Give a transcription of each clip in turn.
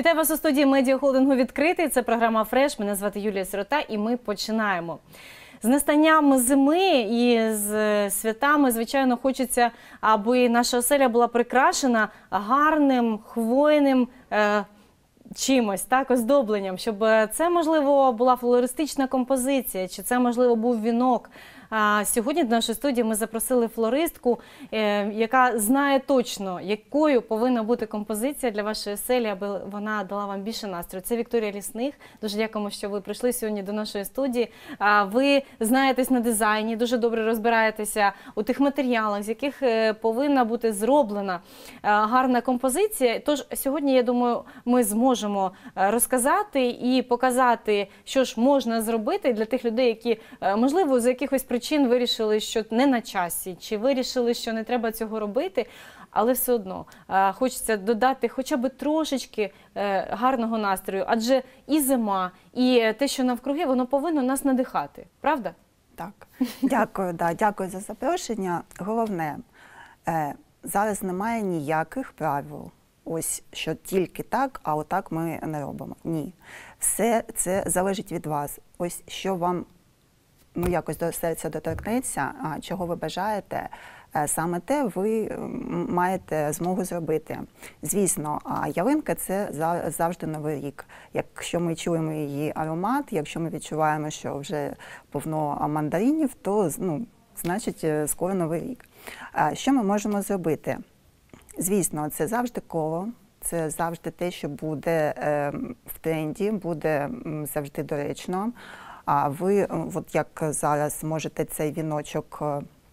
Вітаю вас у студії медіахолдингу «Відкритий». Це програма «Фреш». Мене звати Юлія Сирота і ми починаємо. З настанням зими і з святами, звичайно, хочеться, аби наша оселя була прикрашена гарним, хвойним чимось, так, оздобленням. Щоб це, можливо, була флористична композиція, чи це, можливо, був вінок. Сьогодні до нашої студії ми запросили флористку, яка знає точно, якою повинна бути композиція для вашої оселі, аби вона дала вам більше настрою. Це Вікторія Лісних. Дуже дякуємо, що ви прийшли сьогодні до нашої студії. Ви знаєтесь на дизайні, дуже добре розбираєтеся у тих матеріалах, з яких повинна бути зроблена гарна композиція. Тож сьогодні, я думаю, ми зможемо розказати і показати, що ж можна зробити для тих людей, які, можливо, з якихось причин вирішили, що не на часі, чи вирішили, що не треба цього робити, але все одно хочеться додати хоча б трошечки гарного настрою, адже і зима, і те, що навкруги, воно повинно нас надихати, правда? Так, дякую, дякую за запрошення. Головне, зараз немає ніяких правил. Ось, що тільки так, а отак ми не робимо. Ні. Все це залежить від вас. Ось, що вам якось до серця доторкнеться, чого ви бажаєте, саме те ви маєте змогу зробити. Звісно, ялинка – це завжди Новий рік. Якщо ми чуємо її аромат, якщо ми відчуваємо, що вже повно мандаринів, то значить скоро Новий рік. Що ми можемо зробити? Звісно, це завжди коло, це завжди те, що буде в тренді, буде завжди доречно. А ви, от як зараз, можете цей віночок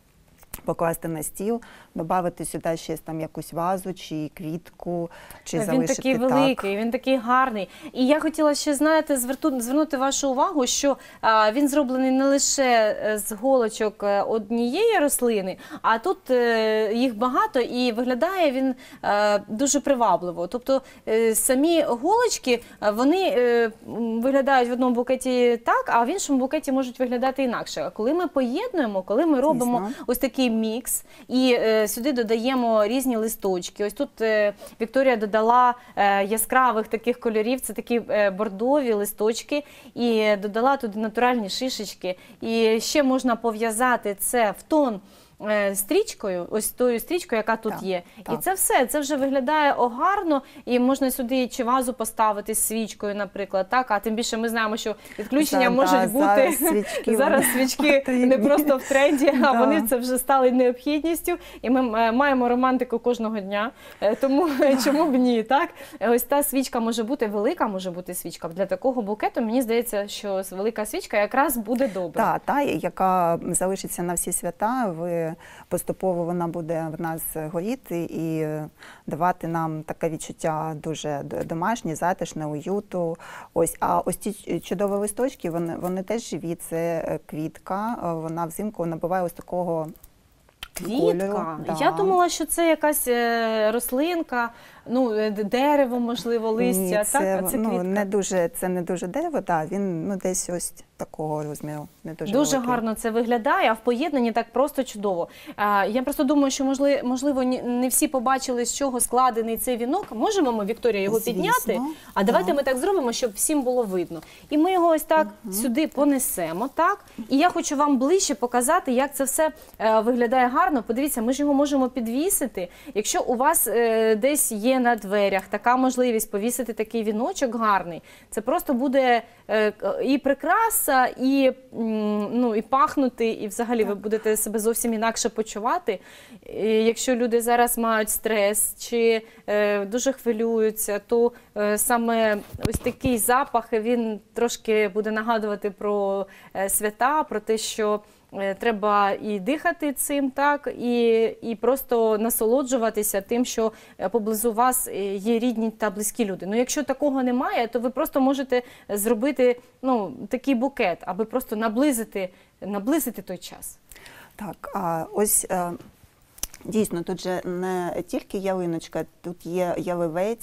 покласти на стіл, додати сюди ще там якусь вазу, чи квітку, чи залишити так. Він такий великий, він такий гарний. І я хотіла ще, знаєте, звернути вашу увагу, що він зроблений не лише з голочок однієї рослини, а тут їх багато і виглядає він дуже привабливо. Тобто самі голочки, вони виглядають в одному букеті так, а в іншому букеті можуть виглядати інакше. А коли ми поєднуємо, коли ми робимо ось такий мікс і сюди додаємо різні листочки. Ось тут Вікторія додала яскравих таких кольорів, це такі бордові листочки, і додала туди натуральні шишечки. І ще можна пов'язати це в тон стрічкою, ось тою стрічкою, яка тут є. І це все, це вже виглядає гарно, і можна сюди чи вазу поставити з свічкою, наприклад, так? А тим більше ми знаємо, що відключення можуть бути. Зараз свічки не просто в тренді, а вони це вже стали необхідністю, і ми маємо романтику кожного дня, тому чому б ні, так? Ось та свічка може бути велика, може бути свічка. Для такого букету, мені здається, що велика свічка якраз буде добре. Так, та, яка залишиться на всі свята, поступово вона буде в нас горіти і давати нам таке відчуття дуже домашнє, затишне, уюту. А ось ці чудові листочки, вони теж живі. Це квітка, вона взимку набуває ось такого квітка? Я думала, що це якась рослинка, дерево, можливо, листя. Ні, так? А це квітка? Це не дуже дерево, він десь ось такого розміру. Дуже гарно це виглядає, а в поєднанні так просто чудово. Я просто думаю, що, можливо, не всі побачили, з чого складений цей вінок. Можемо ми, Вікторія, його підняти? А давайте ми так зробимо, щоб всім було видно. І ми його ось так сюди понесемо, так? І я хочу вам ближче показати, як це все виглядає гарно. Подивіться, ми ж його можемо підвісити. Якщо у вас десь є на дверях така можливість повісити такий віночок гарний, це просто буде і прикраса, і пахнути, і взагалі ви будете себе зовсім інакше почувати. І якщо люди зараз мають стрес чи дуже хвилюються, то саме ось такий запах, він трошки буде нагадувати про свята, про те, що треба і дихати цим, так, і просто насолоджуватися тим, що поблизу вас є рідні та близькі люди. Якщо такого немає, то ви просто можете зробити такий букет, аби просто наблизити той час. Так, ось дійсно, тут же не тільки ялиночка, тут є яливець,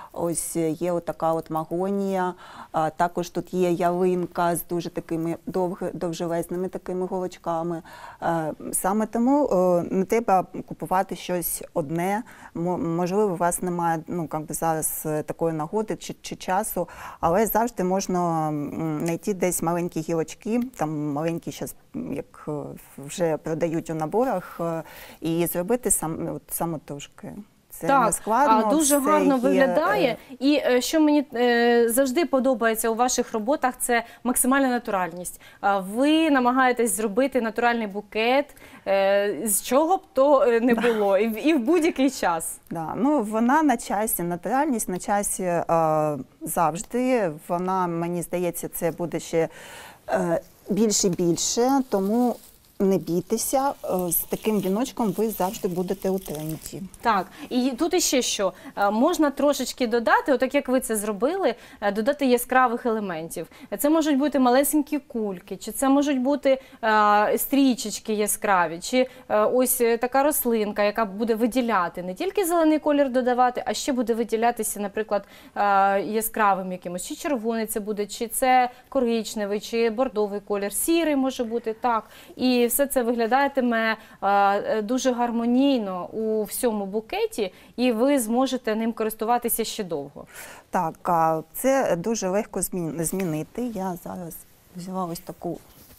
ось є отака от магонія, також тут є ялинка з дуже такими довжелезними такими голочками. Саме тому не треба купувати щось одне. Можливо, у вас немає зараз такої нагоди чи часу, але завжди можна знайти десь маленькі гілочки, там маленькі зараз, як вже продають у наборах, і зробити самотужки. Це не складно, дуже гарно виглядає. І що мені завжди подобається у ваших роботах, це максимальна натуральність. Ви намагаєтесь зробити натуральний букет, з чого б то не було, і в будь-який час. Да, ну, вона на часі, натуральність на часі завжди. Вона, мені здається, це буде ще більше і більше, тому не бійтеся, з таким віночком ви завжди будете у тренді. Так, і тут іще що, можна трошечки додати, отак як ви це зробили, додати яскравих елементів. Це можуть бути малесенькі кульки, чи це можуть бути стрічечки яскраві, чи ось така рослинка, яка буде виділяти, не тільки зелений колір додавати, а ще буде виділятися, наприклад, яскравим якимось, чи червоний це буде, чи це коричневий, чи бордовий колір, сірий може бути, так. І все це виглядатиме дуже гармонійно у всьому букеті, і ви зможете ним користуватися ще довго. Так, це дуже легко змінити. Я зараз взяла ось таку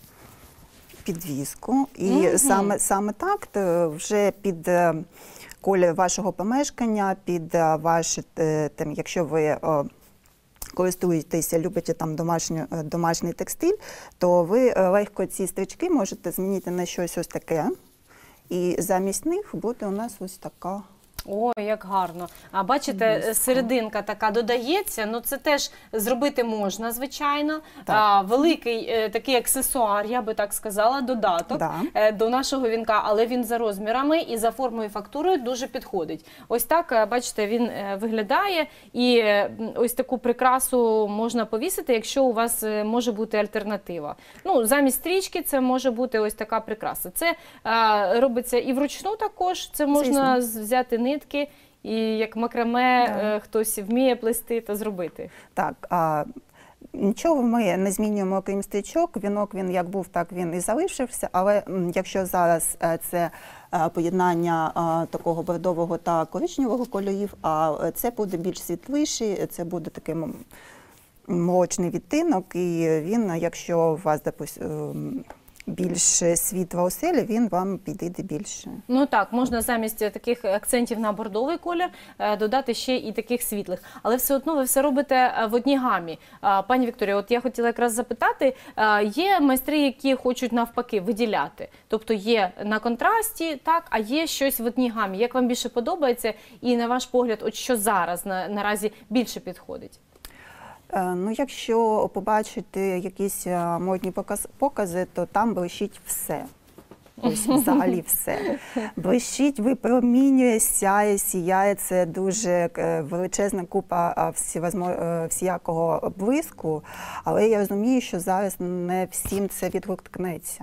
підвіску, і саме так, вже під колір вашого помешкання, під ваше, якщо ви користуєтеся, любите там домашній текстиль, то ви легко ці стрічки можете змінити на щось ось таке. І замість них буде у нас ось така. О, як гарно. А бачите, серединка така додається, ну це теж зробити можна, звичайно. Великий такий аксесуар, я би так сказала, додаток до нашого вінка, але він за розмірами і за формою і фактурою дуже підходить. Ось так, бачите, він виглядає, і ось таку прикрасу можна повісити, якщо у вас може бути альтернатива. Ну, замість стрічки це може бути ось така прикраса. Це робиться і вручну також, це можна взяти нитки, і як макраме хтось вміє плести, то зробити. Так, нічого ми не змінюємо, окрім стрічок. Вінок, він як був, так він і залишився. Але якщо зараз це поєднання такого бордового та коричневого кольорів, а це буде більш світліший, це буде такий молочний відтинок, і він, якщо у вас, допустим, більше світла у селі, він вам підійде більше. Ну так, можна замість таких акцентів на бордовий колір додати ще і таких світлих. Але все одно ви все робите в одній гамі. Пані Вікторія, от я хотіла якраз запитати, є майстри, які хочуть навпаки виділяти? Тобто є на контрасті, так, а є щось в одній гамі. Як вам більше подобається і, на ваш погляд, от що зараз наразі більше підходить? Ну, якщо побачити якісь модні покази, то там блищить все. Ось взагалі все. Блищить, випромінює, сяє, це дуже величезна купа всякого блиску, але я розумію, що зараз не всім це відгукнеться.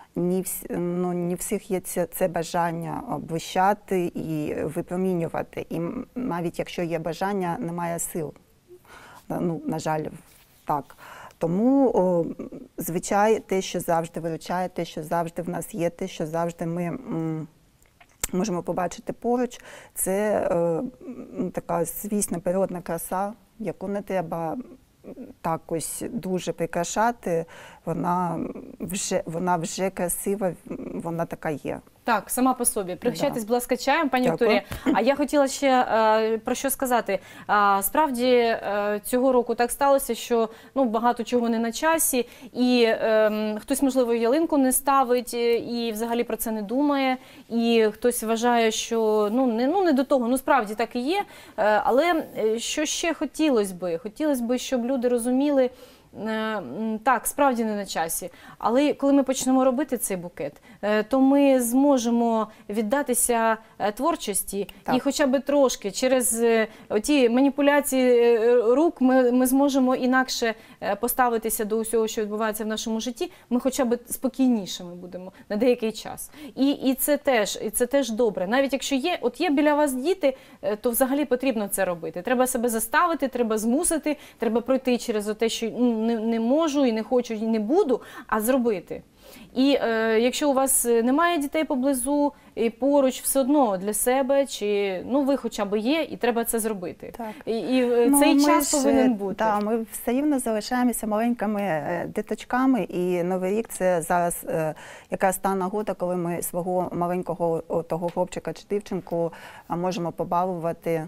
Не всіх є це бажання блищати і випромінювати. І навіть якщо є бажання, немає сил. Ну, на жаль, так. Тому, звичайно, те, що завжди виручає, те, що завжди в нас є, те, що завжди ми можемо побачити поруч, це така звісна природна краса, яку не треба так ось дуже прикрашати, вона вже красива, вона така є. Так, сама по собі. Пригощайтесь, будь ласка, чаєм, пані Вікторія. А я хотіла ще про що сказати. Справді, цього року так сталося, що багато чого не на часі, і хтось, можливо, ялинку не ставить, і взагалі про це не думає, і хтось вважає, що не до того. Ну, справді так і є. Але що ще хотілося би? Хотілося б, щоб люди розуміли, так, справді не на часі. Але коли ми почнемо робити цей букет, то ми зможемо віддатися творчості і хоча б трошки через ті маніпуляції рук ми зможемо інакше поставитися до усього, що відбувається в нашому житті. Ми хоча б спокійнішими будемо на деякий час. І це теж добре. Навіть якщо є біля вас діти, то взагалі потрібно це робити. Треба себе заставити, треба змусити, треба пройти через те, що не можу, і не хочу, і не буду, а зробити. І якщо у вас немає дітей поблизу і поруч, все одно для себе, чи ви хоча б є, і треба це зробити. Так. І цей час повинен бути. Так, ми все рівно залишаємося маленькими діточками, і Новий рік – це зараз якраз та нагода, коли ми свого маленького того хлопчика чи дівчинку можемо побалувати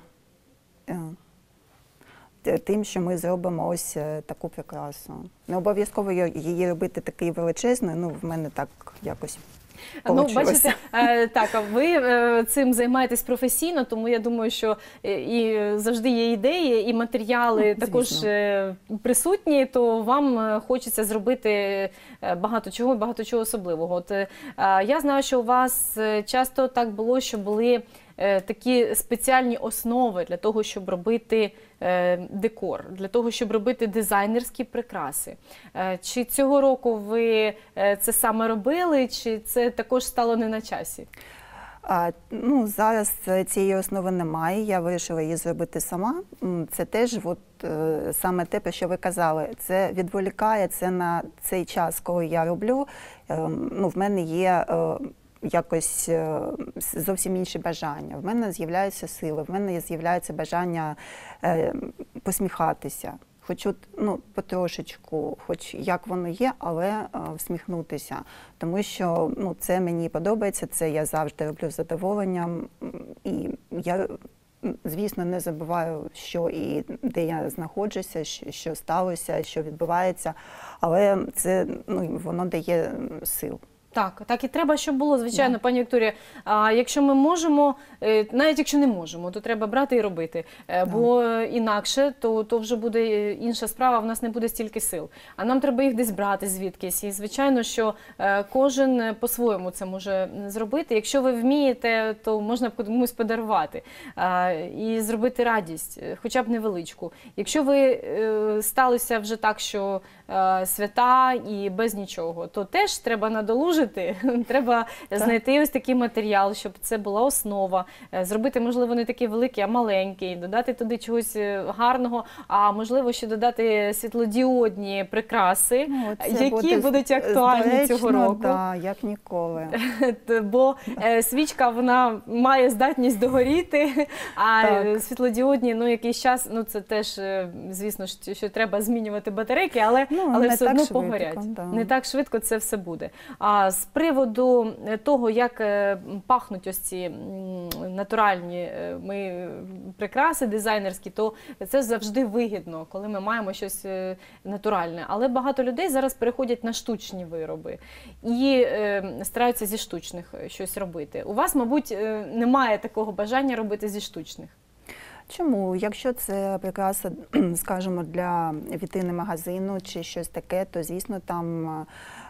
тим, що ми зробимо ось таку прикрасу. Не обов'язково її робити такий величезною, в мене так якось бачите, так, ви цим займаєтесь професійно, тому я думаю, що і завжди є ідеї, і матеріали також присутні, то вам хочеться зробити багато чого особливого. От я знаю, що у вас часто так було, що були такі спеціальні основи для того, щоб робити декор, для того, щоб робити дизайнерські прикраси. Чи цього року ви це саме робили, чи це також стало не на часі? Зараз цієї основи немає, я вирішила її зробити сама. Це теж саме те, про що ви казали, це відволікає, це на цей час, коли я роблю, в мене є якось зовсім інші бажання. В мене з'являються сили, в мене з'являється бажання посміхатися. Хоч потрошечку, хоч як воно є, але всміхнутися. Тому що це мені подобається, це я завжди роблю з задоволенням. І я, звісно, не забуваю, що і де я знаходжуся, що сталося, що відбувається. Але це, воно дає сил. Так і треба, щоб було, звичайно, пані Вікторія. Якщо ми можемо, навіть якщо не можемо, то треба брати і робити. Бо інакше, то вже буде інша справа, в нас не буде стільки сил. А нам треба їх десь брати звідкись. І, звичайно, що кожен по-своєму це може зробити. Якщо ви вмієте, то можна комусь подарувати і зробити радість, хоча б невеличку. Якщо ви сталося вже так, що свята і без нічого, то теж треба надолужити. Треба знайти ось такий матеріал, щоб це була основа, зробити, можливо, не такий великий, а маленький, додати туди чогось гарного, а можливо, ще додати світлодіодні прикраси, які будуть актуальні цього року. Так, як ніколи. Бо свічка, вона має здатність догоріти, а світлодіодні, якийсь час, це теж, звісно, що треба змінювати батарейки, але все одно погорять. Не так швидко це все буде. З приводу того, як пахнуть ось ці натуральні прикраси дизайнерські, то це завжди вигідно, коли ми маємо щось натуральне. Але багато людей зараз переходять на штучні вироби і стараються зі штучних щось робити. У вас, мабуть, немає такого бажання робити зі штучних? Чому? Якщо це прикраса, скажімо, для вітрини магазину чи щось таке, то, звісно, там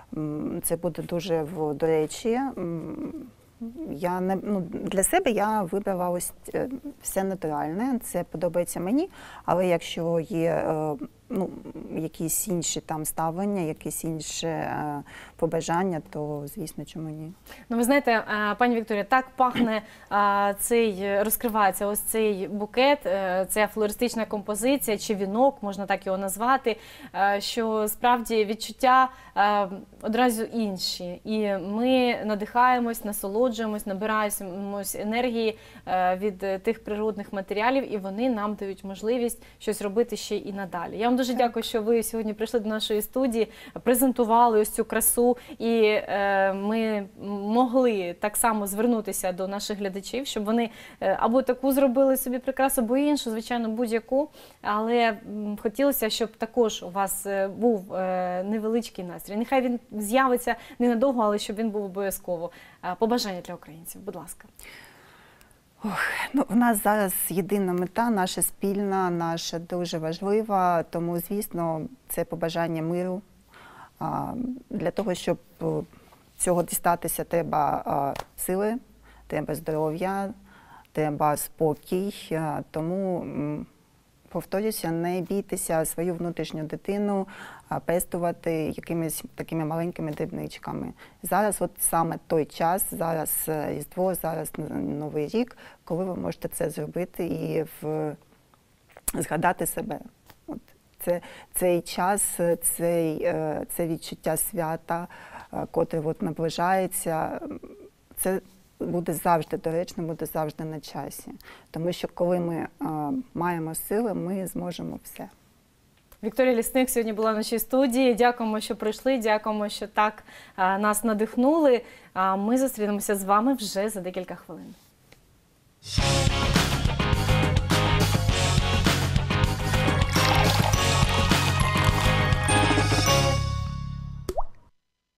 це буде дуже до речі. Для себе я вибрала ось все натуральне, це подобається мені, але якщо є якісь інші там ставлення, якісь інші побажання, то, звісно, чому ні. Ви знаєте, пані Вікторія, так пахне розкривається ось цей букет, ця флористична композиція, чи вінок, можна так його назвати, що справді відчуття одразу інші. І ми надихаємось, насолоджуємось, набираємось енергії від тих природних матеріалів, і вони нам дають можливість щось робити ще і надалі. Я вам дуже дякую, що ви сьогодні прийшли до нашої студії, презентували ось цю красу, і ми могли так само звернутися до наших глядачів, щоб вони або таку зробили собі прикрасу, або іншу, звичайно, будь-яку, але хотілося, щоб також у вас був невеличкий настрій. Нехай він з'явиться ненадовго, але щоб він був обов'язково. Побажання для українців, будь ласка. Ну, у нас зараз єдина мета, наша спільна, наша дуже важлива, тому, звісно, це побажання миру. Для того, щоб цього дістатися, треба сили, треба здоров'я, треба спокій. Тому, повторюся, не бійтеся свою внутрішню дитину пестувати якимись такими маленькими дрібничками. Зараз от саме той час, зараз Різдво, зараз Новий рік, коли ви можете це зробити і згадати себе. От цей час, це відчуття свята, котре от наближається, це буде завжди доречно, буде завжди на часі. Тому що коли ми маємо сили, ми зможемо все. Вікторія Лісник сьогодні була в нашій студії. Дякуємо, що прийшли, дякуємо, що так нас надихнули. Ми зустрінемося з вами вже за декілька хвилин.